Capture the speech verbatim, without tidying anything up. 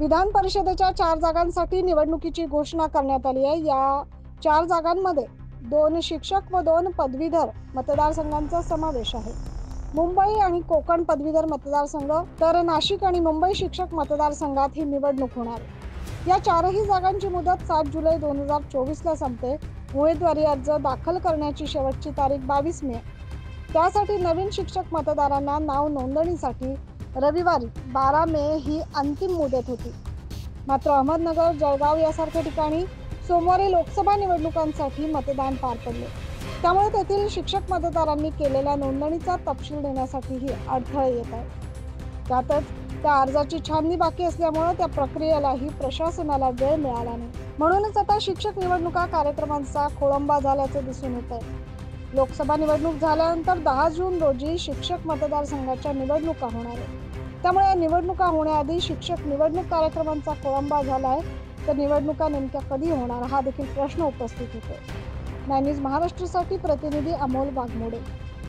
विधान परिषदेच्या चार जागांसाठी निवडणुकीची घोषणा करण्यात आली आहे। या चार जागांमध्ये दोन शिक्षक व दोन पदवीधर मतदारसंघांचा समावेश आहे। मुंबई आणि कोकण पदवीधर मतदारसंघ तर नाशिक आणि मुंबई शिक्षक मतदारसंघात ही निवडणूक होणार आहे। या चारही जागांची मुदत सात जुलै दोन हजार चोवीस ला संपते। उमेदवारी अर्ज दाखल करण्याची शेवटची तारीख बावीस मे। त्यासाठी नवीन शिक्षक मतदारांना नाव नोंदणीसाठी रविवारी बारा मे ही अंतिम मुदत होती। मात्र अहमदनगर, जळगाव यासारख्या ठिकाणी सोमवारी लोकसभा निवडणुकांसाठी मतदान पार पडले। त्यामुळे तेथील शिक्षक मतदारांनी केलेल्या नोंदणीचा तपशील देण्यासाठीही अडथळे येत आहेत। त्यातच त्या अर्जाची छाननी बाकी असल्यामुळे त्या प्रक्रियेलाही प्रशासनाला वेळ मिळाला नाही। म्हणूनच आता शिक्षक निवडणुका कार्यक्रमांचा खोळंबा झाल्याचे दिसून येत आहे। लोकसभा निवडणूक झाल्यानंतर दहा जून रोजी शिक्षक मतदारसंघाच्या निवडणुका होणार आहेत। त्यामुळे या निवडणुका होण्याआधी शिक्षक निवडणूक कार्यक्रमांचा खोळंबा झालाय, तर निवडणुका नेमक्या कधी होणार हा देखील प्रश्न उपस्थित होतो। नाय न्यूज महाराष्ट्रासाठी प्रतिनिधी अमोल वाघमोडे।